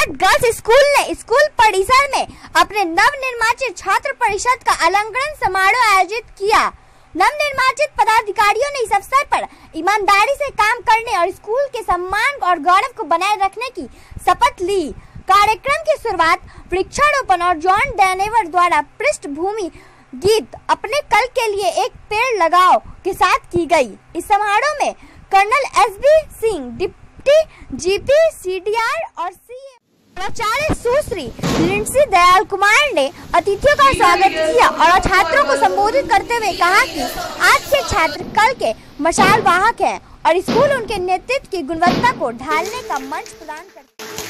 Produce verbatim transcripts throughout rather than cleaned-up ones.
Rajghat girls school ने school परिसर में अपने नवनिर्वाचित छात्र परिषद का अलंकरण समारोह आयोजित किया। नवनिर्वाचित पदाधिकारियों ने इस अवसर पर ईमानदारी से काम करने और स्कूल के सम्मान और गौरव को बनाए रखने की शपथ ली। कार्यक्रम की शुरुआत वृक्षारोपण और जॉन डैनेवर द्वारा पृष्ठभूमि गीत अपने कल के लिए एक पेड़ लगाओ के साथ की गई। इस समारोह में colonel S B Singh, deputy GP, CDR और सीए प्राचार्य सुश्री लिंसी दयाल कुमार ने अतिथियों का स्वागत किया और छात्रों को संबोधित करते हुए कहा कि आज के छात्र कल के मशाल वाहक हैं और स्कूल उनके नेतृत्व की गुणवत्ता को ढालने का मंच प्रदान करता है।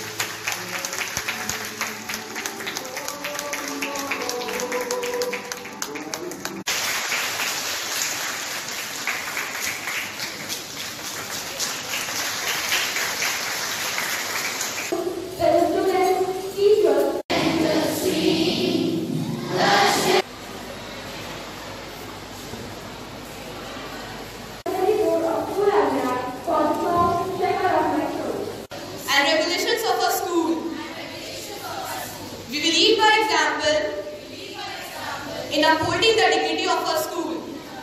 We will lead by example in upholding the dignity of our school.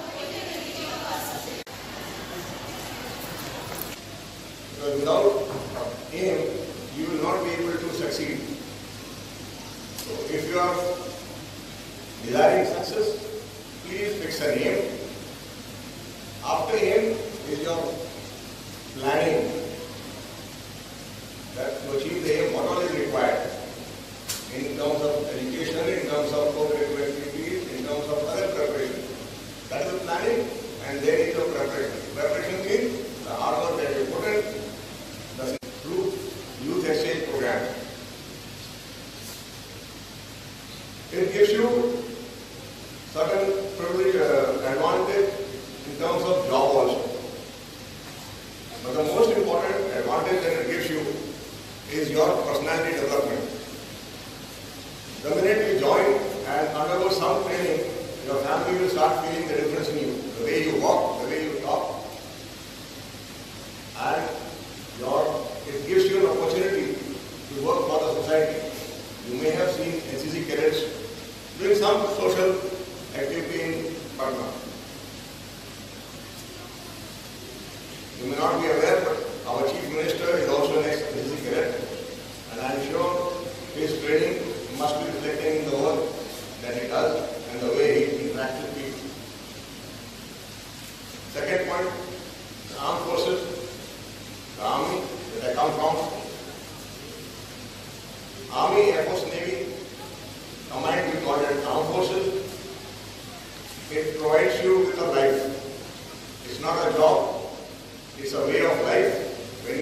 Without aim, you will not be able to succeed. So if you are desiring success, please fix an aim. After aim is your planning. That to achieve the aim, what all is required in terms of education, in terms of co-curricular activities, in terms of other preparation. That is the planning, and then is your preparation. Preparation means the hard work that you put in, the through youth exchange program. It gives you certain privilege, uh, advantage in terms of job also. But the most important advantage that it gives you is your personality development. The minute you join and undergo some training, your family will start feeling the difference in you. The way you walk, the way you talk. And your, it gives you an opportunity to work for the society. You may have seen N C C cadets doing some social activity in Patna. You may not be aware, but our Chief Minister is also an ex-N C C cadet. And I am sure his training must be reflecting in the work that he does and the way he interacts with people. Second point, the armed forces, the army that I come from, Army, Air Force, Navy, combined with modern armed forces, it provides you with a life. It's not a job, it's a way of life. When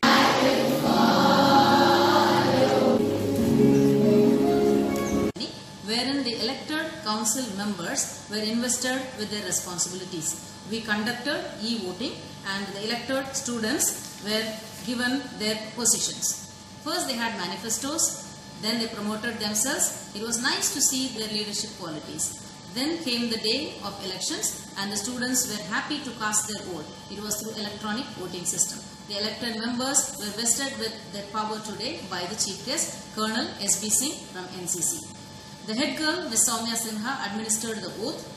wherein the elected council members were invested with their responsibilities. We conducted e-voting and the elected students were given their positions. First they had manifestos, then they promoted themselves. It was nice to see their leadership qualities. Then came the day of elections and the students were happy to cast their vote. It was through electronic voting system. The elected members were vested with their power today by the chief guest, Colonel S B Singh from N C C. The head girl, Miz Soumya Sinha, administered the oath